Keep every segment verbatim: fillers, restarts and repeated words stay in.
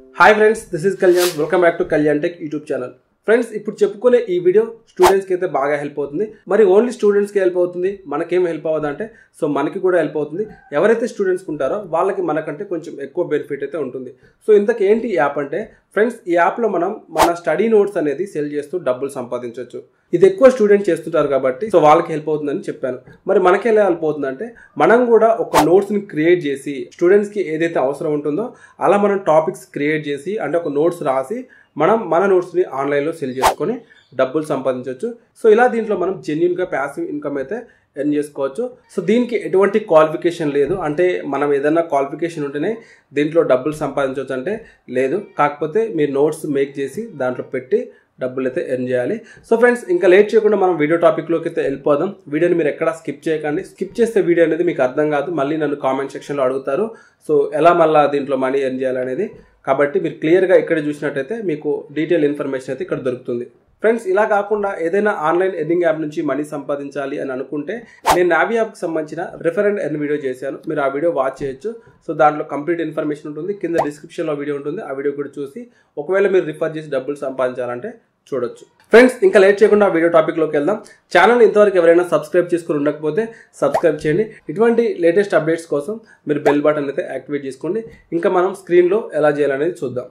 Hi friends, this is Kalyan. Welcome back to Kalyan tech YouTube channel. Friends, ఇప్పుడు చెప్పుకునే ఈ video స్టూడెంట్స్కి అయితే బాగా హెల్ప్ అవుతుంది. మరి ఓన్లీ స్టూడెంట్స్కి హెల్ప్ అవుతుంది, మనకేం హెల్ప్ అవ్వదంటే సో మనకి కూడా హెల్ప్ అవుతుంది. ఎవరైతే స్టూడెంట్స్కి ఉంటారో వాళ్ళకి మనకంటే కొంచెం ఎక్కువ బెనిఫిట్ అయితే ఉంటుంది. సో ఇంతకు ఏంటి ఈ యాప్ అంటే ఫ్రెండ్స్, ఈ యాప్లో మనం మన స్టడీ నోట్స్ అనేది సెల్ చేస్తూ డబ్బులు సంపాదించవచ్చు. ఇది ఎక్కువ స్టూడెంట్స్ చేస్తుంటారు కాబట్టి సో వాళ్ళకి హెల్ప్ అవుతుందని చెప్పాను. మరి మనకి ఎలా హెల్ప్ అవుతుందంటే మనం కూడా ఒక నోట్స్ని క్రియేట్ చేసి స్టూడెంట్స్కి ఏదైతే అవసరం ఉంటుందో అలా మనం టాపిక్స్ క్రియేట్ చేసి అంటే ఒక నోట్స్ రాసి మనం మన నోట్స్ని ఆన్లైన్లో సెల్ చేసుకొని డబ్బులు సంపాదించవచ్చు. సో ఇలా దీంట్లో మనం జెన్యూన్గా ప్యాసివ్ ఇన్కమ్ అయితే ఎర్న్ చేసుకోవచ్చు. సో దీనికి ఎటువంటి క్వాలిఫికేషన్ లేదు. అంటే మనం ఏదైనా క్వాలిఫికేషన్ ఉంటేనే దీంట్లో డబ్బులు సంపాదించవచ్చు అంటే లేదు. కాకపోతే మీరు నోట్స్ మేక్ చేసి దాంట్లో పెట్టి డబ్బులు అయితే ఎర్న్ చేయాలి. సో ఫ్రెండ్స్, ఇంకా లేట్ చేయకుండా మనం వీడియో టాపిక్లోకి అయితే వెళ్ళిపోదాం. వీడియోని మీరు ఎక్కడ స్కిప్ చేయకండి. స్కిప్ చేస్తే వీడియో అనేది మీకు అర్థం కాదు, మళ్ళీ నన్ను కామెంట్ సెక్షన్లో అడుగుతారు సో ఎలా మళ్ళీ దీంట్లో మనీ ఎర్న్ చేయాలనేది. కాబట్టి మీరు క్లియర్గా ఇక్కడ చూసినట్టయితే మీకు డీటెయిల్ ఇన్ఫర్మేషన్ అయితే ఇక్కడ దొరుకుతుంది. ఫ్రెండ్స్, ఇలా కాకుండా ఏదైనా ఆన్లైన్ ఎర్నింగ్ యాప్ నుంచి మనీ సంపాదించాలి అని అనుకుంటే నేను నావీ యాప్కి సంబంధించిన రిఫర్ అండ్ ఎర్న్ వీడియో చేశాను. మీరు ఆ వీడియో వాచ్ చేయొచ్చు. సో దాంట్లో కంప్లీట్ ఇన్ఫర్మేషన్ ఉంటుంది. కింద డిస్క్రిప్షన్లో వీడియో ఉంటుంది. ఆ వీడియో కూడా చూసి ఒకవేళ మీరు రిఫర్ చేసి డబ్బులు సంపాదించాలంటే చూడొచ్చు. ఫ్రెండ్స్, ఇంకా లేట్ చేయకుండా వీడియో టాపిక్లోకి వెళ్దాం. ఛానల్ ఇంతవరకు ఎవరైనా సబ్స్క్రైబ్ చేసుకుని ఉండకపోతే సబ్స్క్రైబ్ చేయండి. ఇటువంటి లేటెస్ట్ అప్డేట్స్ కోసం మీరు బెల్ బటన్ అయితే యాక్టివేట్ చేసుకోండి. ఇంకా మనం స్క్రీన్లో ఎలా చేయాలనేది చూద్దాం.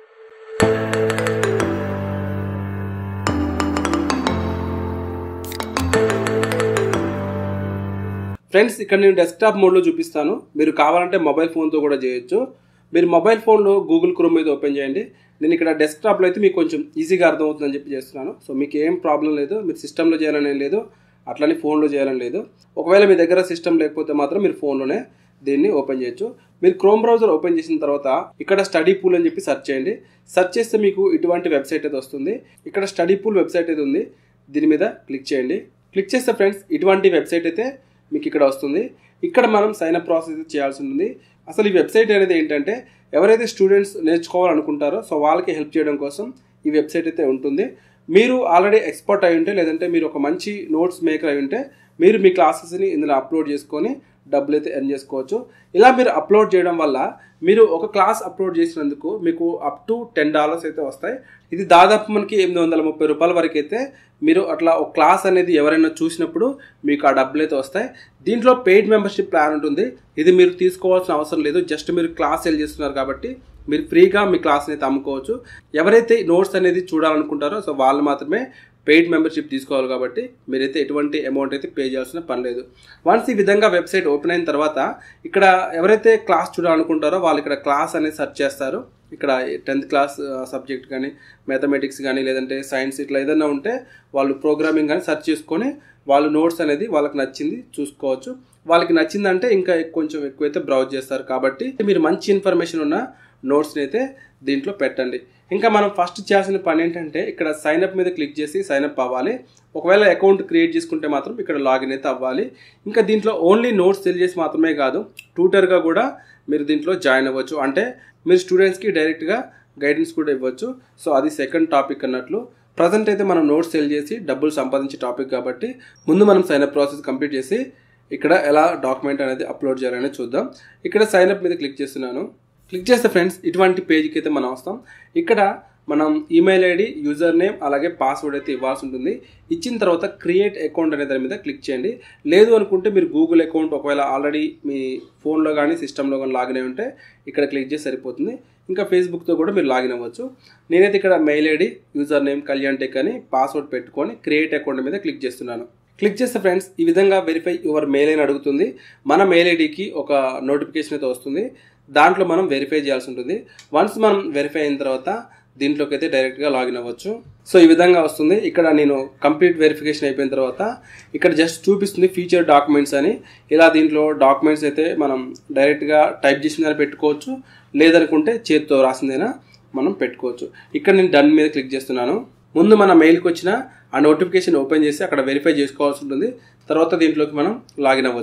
ఫ్రెండ్స్, ఇక్కడ నేను డెస్క్టాప్ మోడ్లో చూపిస్తాను. మీరు కావాలంటే మొబైల్ ఫోన్తో కూడా చేయొచ్చు. మీరు మొబైల్ ఫోన్లో గూగుల్ క్రోమ్ మీద ఓపెన్ చేయండి. నేను ఇక్కడ డెస్క్టాప్లో అయితే మీకు కొంచెం ఈజీగా అర్థమవుతుందని చెప్పి చేస్తున్నాను. సో మీకు ఏం ప్రాబ్లం లేదు. మీరు సిస్టంలో చేయాలని లేదు, అట్లని ఫోన్లో చేయాలని లేదు. ఒకవేళ మీ దగ్గర సిస్టమ్ లేకపోతే మాత్రం మీరు ఫోన్లోనే దీన్ని ఓపెన్ చేయొచ్చు. మీరు క్రోమ్ బ్రౌజర్ ఓపెన్ చేసిన తర్వాత ఇక్కడ స్టడీ పూల్ అని చెప్పి సెర్చ్ చేయండి. సెర్చ్ చేస్తే మీకు ఇటువంటి వెబ్సైట్ అయితే వస్తుంది. ఇక్కడ స్టడీ పూల్ వెబ్సైట్ అయితే ఉంది. దీని మీద క్లిక్ చేయండి. క్లిక్ చేస్తే ఫ్రెండ్స్ ఇటువంటి వెబ్సైట్ అయితే మీకు ఇక్కడ వస్తుంది. ఇక్కడ మనం సైన్ అప్ ప్రాసెస్ చేయాల్సి ఉంటుంది. అసలు ఈ వెబ్సైట్ అనేది ఏంటంటే ఎవరైతే స్టూడెంట్స్ నేర్చుకోవాలనుకుంటారో సో వాళ్ళకి హెల్ప్ చేయడం కోసం ఈ వెబ్సైట్ అయితే ఉంటుంది. మీరు ఆల్రెడీ ఎక్స్పర్ట్ అయి ఉంటే లేదంటే మీరు ఒక మంచి నోట్స్ మేకర్ అయి ఉంటే మీరు మీ క్లాసెస్ని ఇందులో అప్లోడ్ చేసుకొని డబ్బులు అయితే ఎర్న్ చేసుకోవచ్చు. ఇలా మీరు అప్లోడ్ చేయడం వల్ల మీరు ఒక క్లాస్ అప్లోడ్ చేసినందుకు మీకు అప్ టు టెన్ డాలర్స్ అయితే వస్తాయి. ఇది దాదాపు మనకి ఎనిమిది వందల ముప్పై రూపాయల వరకు అయితే మీరు అట్లా ఒక క్లాస్ అనేది ఎవరైనా చూసినప్పుడు మీకు ఆ డబ్బులు అయితే వస్తాయి. దీంట్లో పెయిడ్ మెంబర్షిప్ ప్లాన్ ఉంటుంది. ఇది మీరు తీసుకోవాల్సిన అవసరం లేదు. జస్ట్ మీరు క్లాస్ సెల్ చేస్తున్నారు కాబట్టి మీరు ఫ్రీగా మీ క్లాస్ని అయితే అమ్ముకోవచ్చు. ఎవరైతే నోట్స్ అనేది చూడాలనుకుంటారో సో వాళ్ళు మాత్రమే పెయిడ్ మెంబర్షిప్ తీసుకోవాలి. కాబట్టి మీరైతే ఎటువంటి అమౌంట్ అయితే పే చేయాల్సిన పని లేదు. వన్స్ ఈ విధంగా వెబ్సైట్ ఓపెన్ అయిన తర్వాత ఇక్కడ ఎవరైతే క్లాస్ చూడాలనుకుంటారో వాళ్ళు ఇక్కడ క్లాస్ అనేది సెర్చ్ చేస్తారు. ఇక్కడ టెన్త్ క్లాస్ సబ్జెక్ట్ కానీ మ్యాథమెటిక్స్ కానీ లేదంటే సైన్స్ ఇట్లా ఏదైనా ఉంటే వాళ్ళు ప్రోగ్రామింగ్ కానీ సెర్చ్ చేసుకొని వాళ్ళు నోట్స్ అనేది వాళ్ళకి నచ్చింది చూసుకోవచ్చు. వాళ్ళకి నచ్చిందంటే ఇంకా కొంచెం ఎక్కువైతే బ్రౌజ్ చేస్తారు. కాబట్టి మీరు మంచి ఇన్ఫర్మేషన్ ఉన్న నోట్స్ని అయితే దీంట్లో పెట్టండి. ఇంకా మనం ఫస్ట్ చేయాల్సిన పని ఏంటంటే ఇక్కడ సైన్అప్ మీద క్లిక్ చేసి సైన్అప్ అవ్వాలి. ఒకవేళ అకౌంట్ క్రియేట్ చేసుకుంటే మాత్రం ఇక్కడ లాగిన్ అయితే అవ్వాలి. ఇంకా దీంట్లో ఓన్లీ నోట్స్ సెల్ చేసి మాత్రమే కాదు, ట్యూటర్గా కూడా మీరు దీంట్లో జాయిన్ అవ్వచ్చు. అంటే మీరు స్టూడెంట్స్కి డైరెక్ట్గా గైడెన్స్ కూడా ఇవ్వచ్చు. సో అది సెకండ్ టాపిక్ అన్నట్లు. ప్రజెంట్ అయితే మనం నోట్స్ సెల్ చేసి డబ్బులు సంపాదించే టాపిక్ కాబట్టి ముందు మనం సైన్అప్ ప్రాసెస్ కంప్లీట్ చేసి ఇక్కడ ఎలా డాక్యుమెంట్ అనేది అప్లోడ్ చేయాలనేది చూద్దాం. ఇక్కడ సైన్అప్ మీద క్లిక్ చేస్తున్నాను. క్లిక్ చేస్తే ఫ్రెండ్స్ ఇటువంటి పేజ్కి అయితే మనం వస్తాం. ఇక్కడ మనం ఈమెయిల్ ఐడి, యూజర్ నేమ్ అలాగే పాస్వర్డ్ అయితే ఇవ్వాల్సి ఉంటుంది. ఇచ్చిన తర్వాత క్రియేట్ అకౌంట్ అనే దాని మీద క్లిక్ చేయండి. లేదు అనుకుంటే మీరు గూగుల్ అకౌంట్ ఒకవేళ ఆల్రెడీ మీ ఫోన్లో కానీ సిస్టంలో కానీ లాగిన్ అయి ఉంటే ఇక్కడ క్లిక్ చేసి సరిపోతుంది. ఇంకా ఫేస్బుక్తో కూడా మీరు లాగిన్ అవ్వచ్చు. నేనైతే ఇక్కడ mail ID, user name Kalyan tech అని పాస్వర్డ్ పెట్టుకొని క్రియేట్ అకౌంట్ మీద క్లిక్ చేస్తున్నాను. క్లిక్ చేస్తే ఫ్రెండ్స్ ఈ విధంగా వెరిఫై యువర్ మెయిల్ అని అడుగుతుంది. మన మెయిల్ ఐడికి ఒక నోటిఫికేషన్ అయితే వస్తుంది. దాంట్లో మనం వెరిఫై చేయాల్సి ఉంటుంది. వన్స్ మనం వెరిఫై అయిన తర్వాత దీంట్లోకి అయితే డైరెక్ట్గా లాగిన్ అవ్వచ్చు. సో ఈ విధంగా వస్తుంది. ఇక్కడ నేను కంప్లీట్ వెరిఫికేషన్ అయిపోయిన తర్వాత ఇక్కడ జస్ట్ చూపిస్తుంది ఫీచర్ డాక్యుమెంట్స్ అని. ఇలా దీంట్లో డాక్యుమెంట్స్ అయితే మనం డైరెక్ట్గా టైప్ చేసిందని పెట్టుకోవచ్చు, లేదనుకుంటే చేతితో రాసిందైనా మనం పెట్టుకోవచ్చు. ఇక్కడ నేను డన్ మీద క్లిక్ చేస్తున్నాను. ముందు మన మెయిల్కి వచ్చిన ఆ నోటిఫికేషన్ ఓపెన్ చేసి అక్కడ వెరిఫై చేసుకోవాల్సి ఉంటుంది. తర్వాత దీంట్లోకి మనం లాగిన్ అవ్వచ్చు.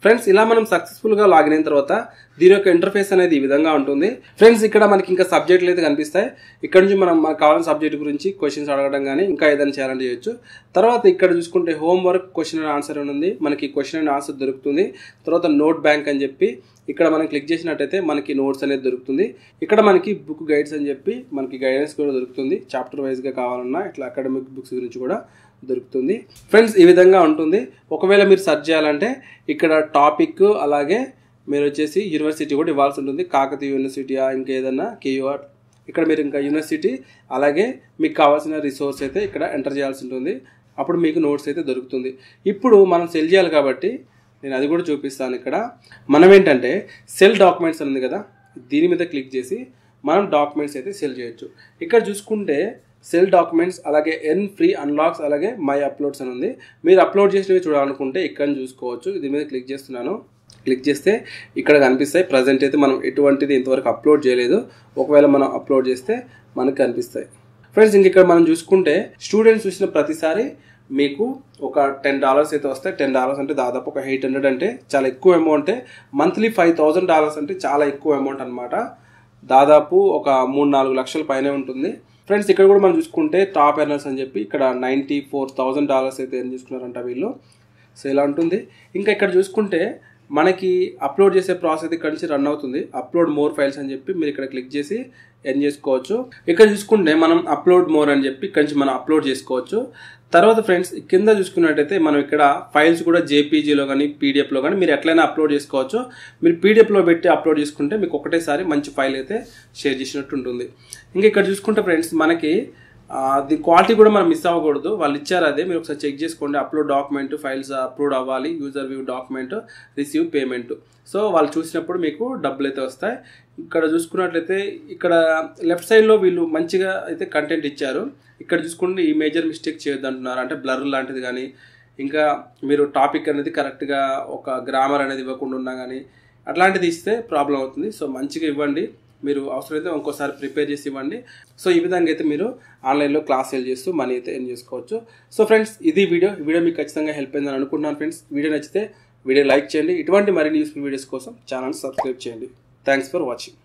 ఫ్రెండ్స్ ఇలా మనం సక్సెస్ఫుల్గా లాగిన్ అయిన తర్వాత దీని యొక్క ఇంటర్ఫేస్ అనేది ఈ విధంగా ఉంటుంది. ఫ్రెండ్స్ ఇక్కడ మనకి ఇంకా సబ్జెక్టులు అయితే కనిపిస్తాయి. ఇక్కడ నుంచి మనం మనకు కావాల్సిన సబ్జెక్ట్ గురించి క్వశ్చన్స్ అడగడం కానీ ఇంకా ఏదైనా చేయాలని చేయొచ్చు. తర్వాత ఇక్కడ చూసుకుంటే హోంవర్క్ క్వశ్చన్ అండ్ ఆన్సర్ అని ఉంది. మనకి క్వశ్చన్ అండ్ ఆన్సర్ దొరుకుతుంది. తర్వాత నోట్ బ్యాంక్ అని చెప్పి ఇక్కడ మనం క్లిక్ చేసినట్టయితే మనకి నోట్స్ అనేది దొరుకుతుంది. ఇక్కడ మనకి బుక్ గైడ్స్ అని చెప్పి మనకి గైడెన్స్ కూడా దొరుకుతుంది. చాప్టర్ వైజ్గా కావాలన్నా ఇట్లా అకాడమిక్ బుక్స్ గురించి కూడా దొరుకుతుంది. ఫ్రెండ్స్ ఈ విధంగా ఉంటుంది. ఒకవేళ మీరు సెర్చ్ చేయాలంటే ఇక్కడ టాపిక్ అలాగే మీరు వచ్చేసి యూనివర్సిటీ కూడా ఇవ్వాల్సి ఉంటుంది. కాకతీయ యూనివర్సిటీయా ఇంకా ఏదన్నా కేయూఆర్ ఇక్కడ మీరు ఇంకా యూనివర్సిటీ అలాగే మీకు కావాల్సిన రిసోర్స్ అయితే ఇక్కడ ఎంటర్ చేయాల్సి ఉంటుంది. అప్పుడు మీకు నోట్స్ అయితే దొరుకుతుంది. ఇప్పుడు మనం సెల్ చేయాలి కాబట్టి నేను అది కూడా చూపిస్తాను. ఇక్కడ మనం ఏంటంటే సెల్ డాక్యుమెంట్స్ అని ఉంది కదా, దీని మీద క్లిక్ చేసి మనం డాక్యుమెంట్స్ అయితే సెల్ చేయొచ్చు. ఇక్కడ చూసుకుంటే సెల్ డాక్యుమెంట్స్ అలాగే ఎన్ ఫ్రీ అన్లాక్స్ అలాగే మై అప్లోడ్స్ అని ఉంది. మీరు అప్లోడ్ చేసినవి చూడాలనుకుంటే ఇక్కడ చూసుకోవచ్చు. దీని మీద క్లిక్ చేస్తున్నాను. క్లిక్ చేస్తే ఇక్కడ కనిపిస్తాయి. ప్రజెంట్ అయితే మనం ఎటువంటిది ఇంతవరకు అప్లోడ్ చేయలేదు. ఒకవేళ మనం అప్లోడ్ చేస్తే మనకు కనిపిస్తాయి. ఫ్రెండ్స్ ఇంక ఇక్కడ మనం చూసుకుంటే స్టూడెంట్స్ చూసిన ప్రతిసారి మీకు ఒక టెన్ డాలర్స్ అయితే వస్తాయి. టెన్ డాలర్స్ అంటే దాదాపు ఒక ఎయిట్ హండ్రెడ్ అంటే చాలా ఎక్కువ amount. Monthly five thousand dollars అంటే చాలా ఎక్కువ అమౌంట్ అనమాట. దాదాపు ఒక మూడు నాలుగు లక్షల పైనే ఉంటుంది. ఫ్రెండ్స్ ఇక్కడ కూడా మనం చూసుకుంటే టాప్ ఎర్నర్స్ అని చెప్పి ఇక్కడ నైంటీ ఫోర్ థౌజండ్ డాలర్స్ అయితే ఎర్న్ చేసుకున్నారంట వీళ్ళు. సో ఇలా ఉంటుంది. ఇంకా ఇక్కడ చూసుకుంటే మనకి అప్లోడ్ చేసే ప్రాసెస్ ఇక్కడ నుంచి రన్ అవుతుంది. అప్లోడ్ మోర్ ఫైల్స్ అని చెప్పి మీరు ఇక్కడ క్లిక్ చేసి ఎర్న్ చేసుకోవచ్చు. ఇక్కడ చూసుకుంటే మనం అప్లోడ్ మోర్ అని చెప్పి ఇక్కడ నుంచి మనం అప్లోడ్ చేసుకోవచ్చు. తర్వాత ఫ్రెండ్స్ కింద చూసుకున్నట్టయితే మనం ఇక్కడ ఫైల్స్ కూడా జేపీజీలో కానీ పీడిఎఫ్లో కానీ మీరు ఎట్లయినా అప్లోడ్ చేసుకోవచ్చు. మీరు పీడిఎఫ్లో పెట్టి అప్లోడ్ చేసుకుంటే మీకు ఒకటేసారి మంచి ఫైల్ అయితే షేర్ చేసినట్టు ఉంటుంది. ఇంకా ఇక్కడ చూసుకుంటే ఫ్రెండ్స్ మనకి ది క్వాలిటీ కూడా మనం మిస్ అవ్వకూడదు. వాళ్ళు ఇచ్చారు అదే, మీరు ఒకసారి చెక్ చేసుకోండి. అప్లోడ్ డాక్యుమెంట్ ఫైల్స్ అప్లోడ్ అవ్వాలి, user view document, receive payment. So వాళ్ళు చూసినప్పుడు మీకు డబ్బులు అయితే వస్తాయి. ఇక్కడ చూసుకున్నట్లయితే ఇక్కడ లెఫ్ట్ సైడ్లో వీళ్ళు మంచిగా అయితే కంటెంట్ ఇచ్చారు. ఇక్కడ చూసుకుంటే ఈ మేజర్ మిస్టేక్ చేయొద్దు అంటున్నారు. అంటే బ్లర్ లాంటిది కానీ ఇంకా మీరు టాపిక్ అనేది కరెక్ట్గా ఒక గ్రామర్ అనేది ఇవ్వకుండా ఉన్నా కానీ అట్లాంటిది ఇస్తే ప్రాబ్లం అవుతుంది. సో మంచిగా ఇవ్వండి. మీరు అవసరమైతే ఇంకోసారి ప్రిపేర్ చేసి ఇవ్వండి. సో ఈ విధంగా అయితే మీరు ఆన్లైన్లో క్లాస్ సెల్ చేస్తూ మనీ అయితే ఎర్న్ చేసుకోవచ్చు. సో ఫ్రెండ్స్ ఇది వీడియో ఈ వీడియో మీకు ఖచ్చితంగా హెల్ప్ అయిందని అనుకుంటున్నాను. ఫ్రెండ్స్ వీడియో నచ్చితే వీడియో లైక్ చేయండి. ఇటువంటి మరిన్ని యూస్ఫుల్ వీడియోస్ కోసం ఛానల్ సబ్స్క్రైబ్ చేయండి. Thanks for watching.